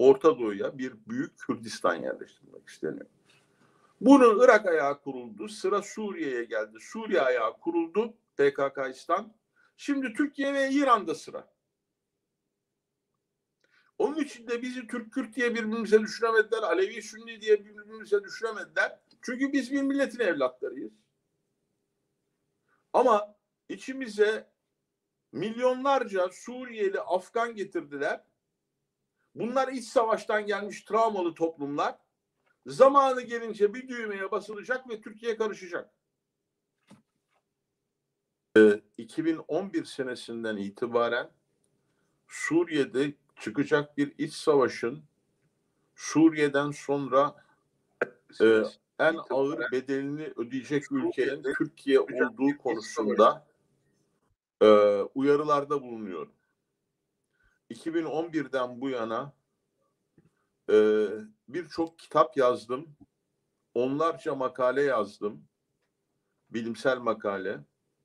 Orta Doğu'ya bir büyük Kürdistan yerleştirmek isteniyor. Bunun Irak ayağı kuruldu. Sıra Suriye'ye geldi. Suriye ayağı kuruldu. PKK-İstan. Şimdi Türkiye ve İran'da sıra. Onun için de bizi Türk-Kürt diye birbirimize düşüremediler. Alevi-Sünni diye birbirimize düşüremediler. Çünkü biz bir milletin evlatlarıyız. Ama içimize milyonlarca Suriyeli, Afgan getirdiler. Bunlar iç savaştan gelmiş travmalı toplumlar. Zamanı gelince bir düğmeye basılacak ve Türkiye karışacak. 2011 senesinden itibaren Suriye'de çıkacak bir iç savaşın Suriye'den sonra en ağır bedelini ödeyecek ülkenin Türkiye olduğu konusunda uyarılarda bulunuyorum. 2011'den bu yana birçok kitap yazdım. Onlarca makale yazdım. Bilimsel makale.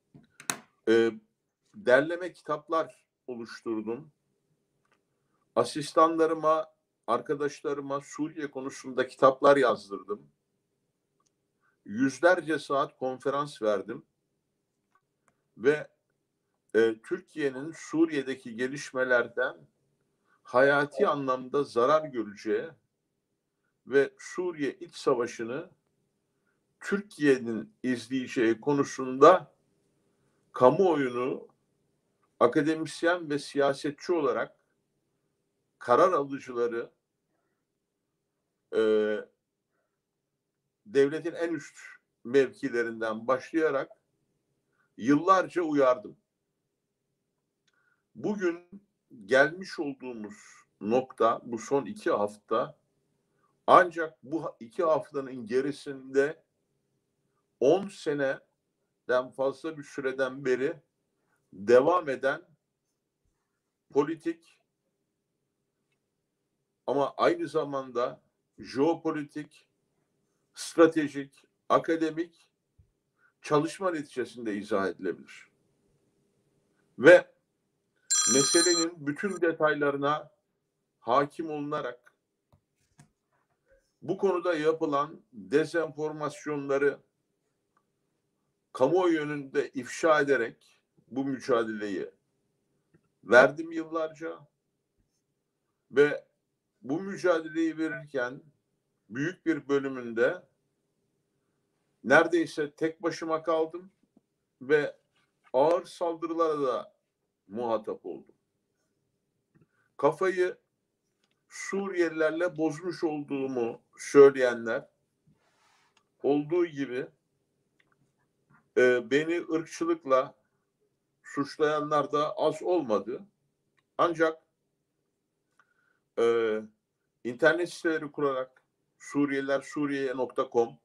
Derleme kitaplar oluşturdum. Asistanlarıma, arkadaşlarıma Suriye konusunda kitaplar yazdırdım. Yüzlerce saat konferans verdim. Ve Türkiye'nin Suriye'deki gelişmelerden hayati anlamda zarar göreceği ve Suriye iç savaşını Türkiye'nin izleyeceği konusunda kamuoyunu akademisyen ve siyasetçi olarak karar alıcıları devletin en üst mevkilerinden başlayarak yıllarca uyardım. Bugün gelmiş olduğumuz nokta bu son 2 hafta, ancak bu 2 haftanın gerisinde 10 seneden fazla bir süreden beri devam eden politik ama aynı zamanda jeopolitik, stratejik, akademik çalışma neticesinde izah edilebilir. Ve meselenin bütün detaylarına hakim olunarak bu konuda yapılan dezenformasyonları kamuoyu önünde ifşa ederek bu mücadeleyi verdim yıllarca ve bu mücadeleyi verirken büyük bir bölümünde neredeyse tek başıma kaldım ve ağır saldırılara da muhatap oldum. Kafayı Suriyelilerle bozmuş olduğumu söyleyenler olduğu gibi beni ırkçılıkla suçlayanlar da az olmadı. Ancak internet siteleri kurarak Suriyeliler.com,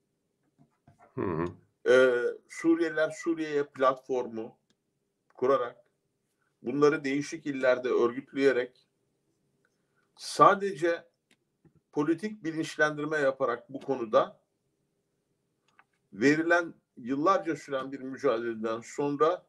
Suriyeliler Suriye'ye platformu kurarak bunları değişik illerde örgütleyerek sadece politik bilinçlendirme yaparak bu konuda verilen yıllarca süren bir mücadeleden sonra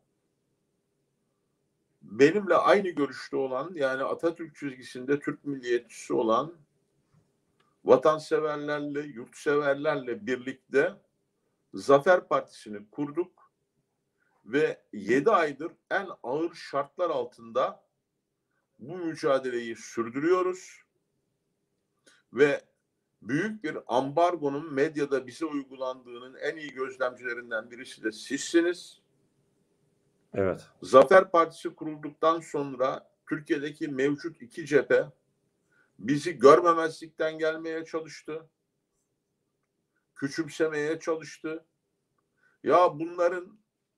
benimle aynı görüşte olan, yani Atatürk çizgisinde Türk milliyetçisi olan vatanseverlerle, yurtseverlerle birlikte Zafer Partisi'ni kurduk ve 7 aydır en ağır şartlar altında bu mücadeleyi sürdürüyoruz ve büyük bir ambargonun medyada bize uygulandığının en iyi gözlemcilerinden birisi de sizsiniz. Evet. Zafer Partisi kurulduktan sonra Türkiye'deki mevcut 2 cephe bizi görmemezlikten gelmeye çalıştı. Küçümsemeye çalıştı. Ya bunların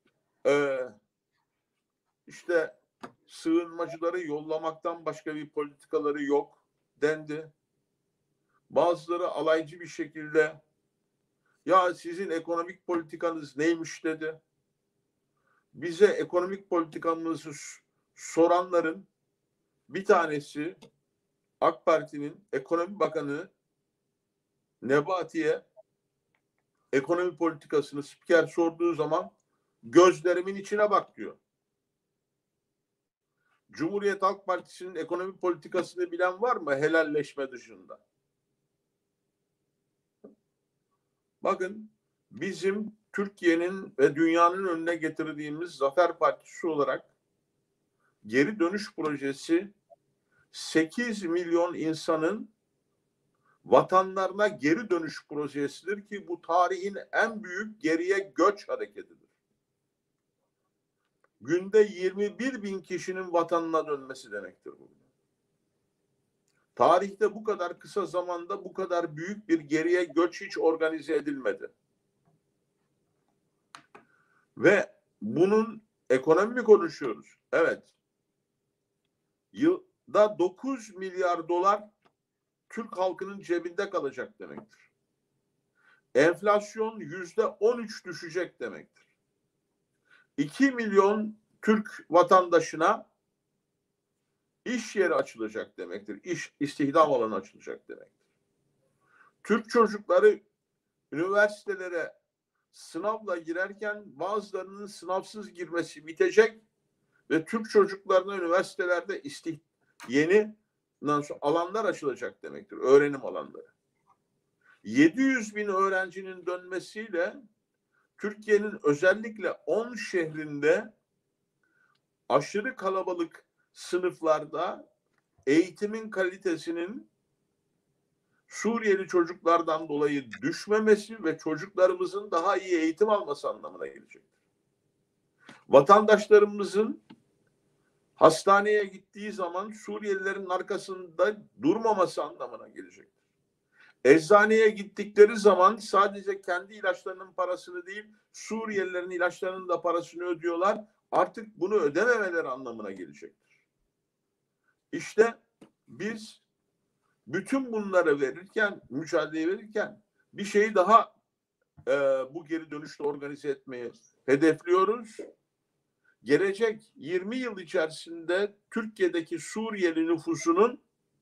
işte sığınmacıları yollamaktan başka bir politikaları yok dendi. Bazıları alaycı bir şekilde ya sizin ekonomik politikanız neymiş dedi. Bize ekonomik politikamızı soranların bir tanesi AK Parti'nin Ekonomi Bakanı Nebati'ye ekonomi politikasını spiker sorduğu zaman gözlerimin içine bak diyor. Cumhuriyet Halk Partisi'nin ekonomi politikasını bilen var mı helalleşme dışında? Bakın, bizim Türkiye'nin ve dünyanın önüne getirdiğimiz Zafer Partisi olarak geri dönüş projesi 8 milyon insanın vatanlarına geri dönüş projesidir ki bu tarihin en büyük geriye göç hareketidir. Günde 21 bin kişinin vatanına dönmesi demektir bu. Tarihte bu kadar kısa zamanda bu kadar büyük bir geriye göç hiç organize edilmedi. Ve bunun ekonomi konuşuyoruz. Evet. Yılda 9 milyar dolar Türk halkının cebinde kalacak demektir. Enflasyon %13 düşecek demektir. 2 milyon Türk vatandaşına iş yeri açılacak demektir. İstihdam alanı açılacak demektir. Türk çocukları üniversitelere sınavla girerken bazılarının sınavsız girmesi bitecek ve Türk çocuklarına üniversitelerde yeni alanlar açılacak demektir. Öğrenim alanları. 700 bin öğrencinin dönmesiyle Türkiye'nin özellikle 10 şehrinde aşırı kalabalık sınıflarda eğitimin kalitesinin Suriyeli çocuklardan dolayı düşmemesi ve çocuklarımızın daha iyi eğitim alması anlamına gelecektir. Vatandaşlarımızın hastaneye gittiği zaman Suriyelilerin arkasında durmaması anlamına gelecektir. Eczaneye gittikleri zaman sadece kendi ilaçlarının parasını değil, Suriyelilerin ilaçlarının da parasını ödüyorlar. Artık bunu ödememeleri anlamına gelecektir. İşte biz bütün bunları verirken, mücadele verirken bir şeyi daha bu geri dönüşte organize etmeyi hedefliyoruz. Gelecek 20 yıl içerisinde Türkiye'deki Suriyeli nüfusunun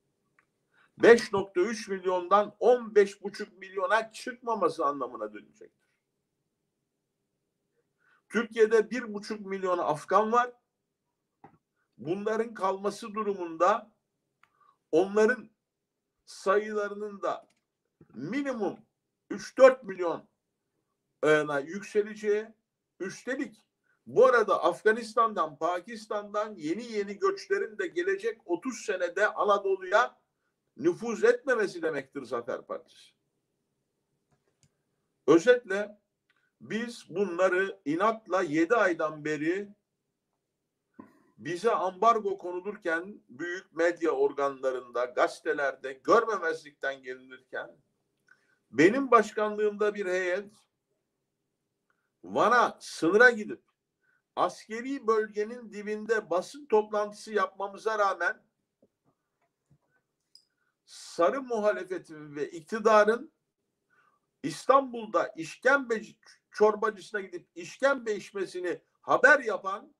5,3 milyondan 15,5 milyona çıkmaması anlamına dönecektir. Türkiye'de 1,5 milyon Afgan var. Bunların kalması durumunda onların sayılarının da minimum 3-4 milyon yükseleceği, üstelik bu arada Afganistan'dan, Pakistan'dan yeni göçlerin de gelecek 30 senede Anadolu'ya nüfuz etmemesi demektir Zafer Partisi. Özetle biz bunları inatla 7 aydan beri bize ambargo konulurken büyük medya organlarında, gazetelerde görmemezlikten gelinirken benim başkanlığımda bir heyet Van'a sınıra gidip askeri bölgenin dibinde basın toplantısı yapmamıza rağmen sarı muhalefetin ve iktidarın İstanbul'da işkembe çorbacısına gidip işkembe içmesini haber yapan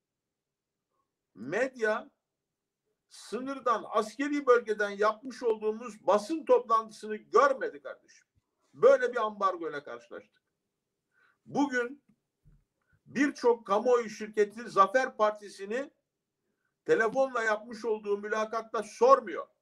medya sınırdan, askeri bölgeden yapmış olduğumuz basın toplantısını görmedi kardeşim. Böyle bir ambargo ile karşılaştık. Bugün birçok kamuoyu şirketi Zafer Partisi'ni telefonla yapmış olduğu mülakatta sormuyor.